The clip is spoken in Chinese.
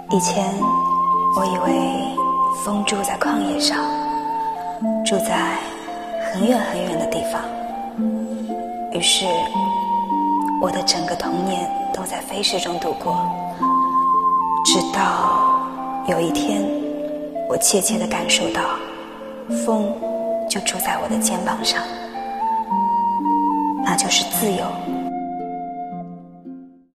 以前我以为风住在旷野上，住在很远很远的地方，于是我的整个童年都在飞逝中度过，直到有一天我切切地感受到风就住在我的肩膀上，那就是自由。